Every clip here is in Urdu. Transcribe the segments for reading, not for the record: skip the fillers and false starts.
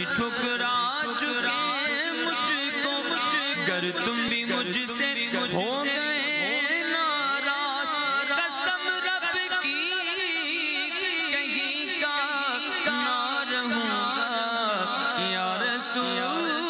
ٹھکرا چکے مجھ کو گر تم بھی مجھ سے ہو گئے ناراض قسم رب کی کہیں کا نہ رہوں گا یا رسول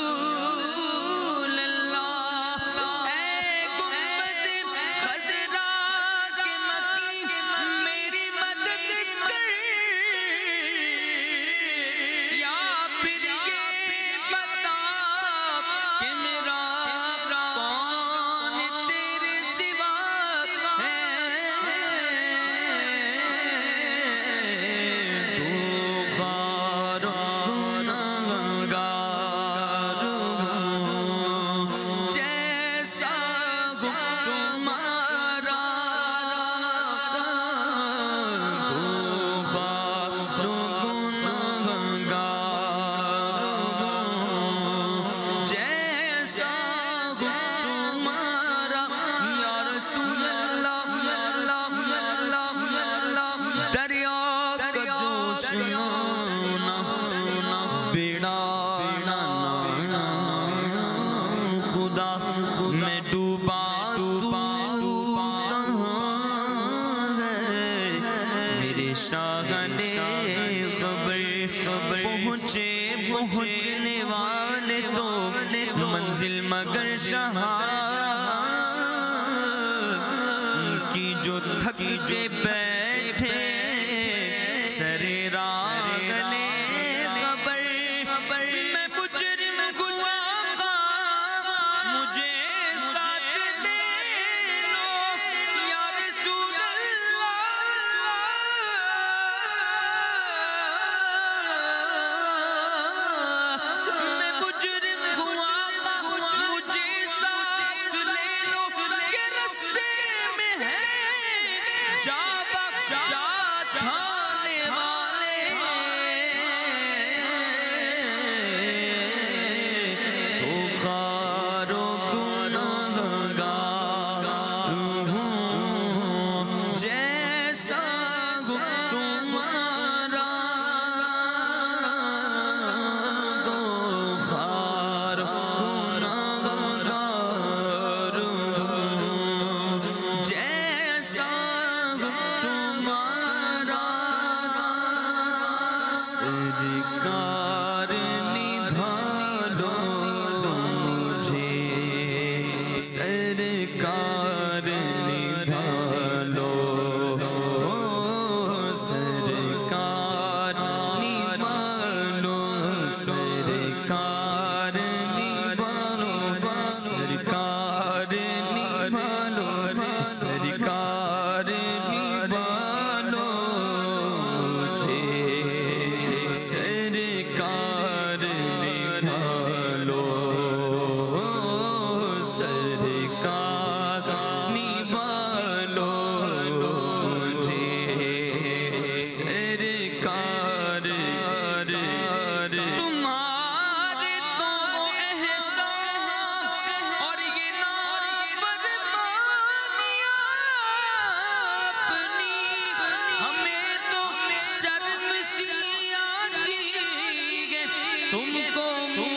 میں ڈوبا میرے شاہنے خبر پہنچنے والے تو منزل مگر شاہ کی جو تھک کے بیٹھے سرے راگلے خبر میں مجرم گواگا مجھے ساتھ دے لو یا رسول اللہ میں مجرم گواگا مجھے ساتھ لے لو کہ رستے میں ہے جا تھانے والے تو خارو گناہگار ہوں جیسا تمہارا تو خارو گناہگار ہوں جیسا تمہارا سرکار نبھا لو مجھے سرکار نبھا لو سرکار نبھا لو سرکار نبھا لو سرکار نبھا لو سرکار نبھا لو مجھے سرکار نبھا لو سرکار نبھا لو مجھے سرکار تمہارے تو احسان اور یہ نافرمانیاں اپنی ہمیں تو شرم سی آتی ہے تم کو